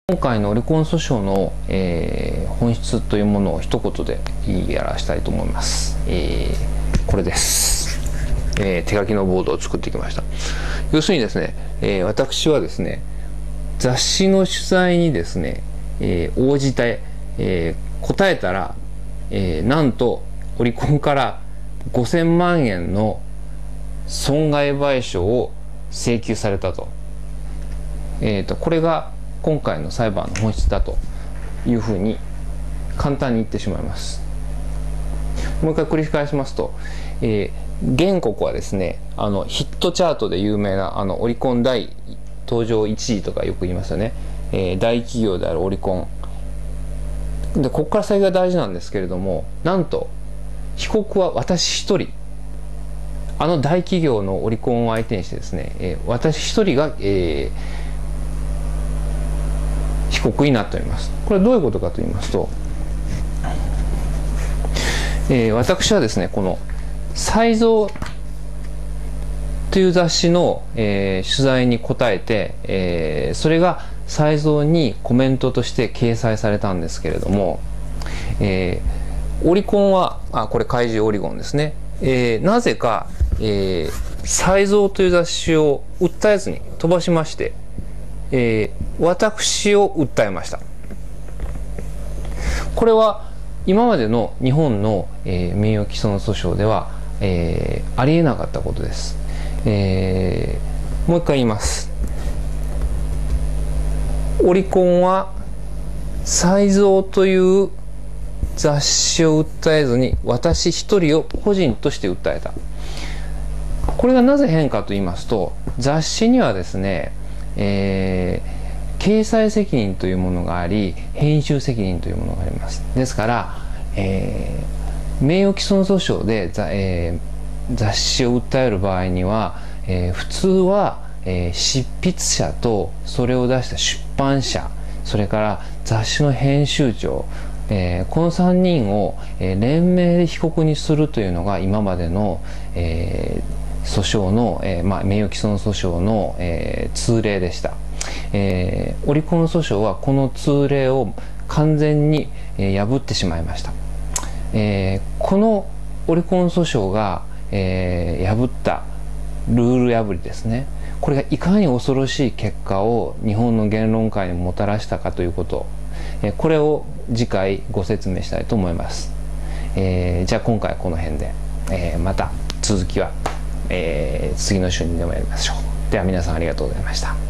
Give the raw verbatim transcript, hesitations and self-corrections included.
今回の離婚訴訟の、えー、本質というものを一言で言い表したいと思います。えー、これです、えー。手書きのボードを作ってきました。要するにですね、えー、私はですね、雑誌の取材にですね、えー、応じて、えー、答えたら、えー、なんとオリコンからごせんまんえんの損害賠償を請求されたと。えーと、これが今回の裁判の本質だというふうに簡単に言ってしまいます。もう一回繰り返しますと、えー、原告はですね、あのヒットチャートで有名なあのオリコン大登場いちいとかよく言いますよね、えー、大企業であるオリコンで、ここから先が大事なんですけれども、なんと被告は私一人、あの大企業のオリコンを相手にしてですね、えー、私一人が、えー被告になっております。これはどういうことかと言いますと、えー、私はですね、この「才蔵」という雑誌の、えー、取材に答えて、えー、それが才蔵にコメントとして掲載されたんですけれども、えー、オリコンはあこれ怪獣オリゴンですね、えー、なぜか「えー、才蔵」という雑誌を訴えずに飛ばしまして、えー、私を訴えました。これは今までの日本の、えー、名誉毀損訴訟では、えー、ありえなかったことです。えー、もう一回言います。オリコンは才蔵という雑誌を訴えずに私一人を個人として訴えた。これがなぜ変かと言いますと、雑誌にはですね、えー、掲載責任というものがあり、編集責任というものがあります。ですから、えー、名誉毀損訴訟で、えー、雑誌を訴える場合には、えー、普通は、えー、執筆者とそれを出した出版社、それから雑誌の編集長、えー、このさんにんを、えー、連名で被告にするというのが今までの、えー訴訟の、えーまあ、名誉毀損訴訟の、えー、通例でした。えー、オリコン訴訟はこの通例を完全に、えー、破ってしまいました。えー、このオリコン訴訟が、えー、破ったルール破りですね。これがいかに恐ろしい結果を日本の言論界にもたらしたかということ、えー、これを次回ご説明したいと思います。えー、じゃあ今回はこの辺で、えー、また続きはえー、次の週にでもやりましょう。では皆さんありがとうございました。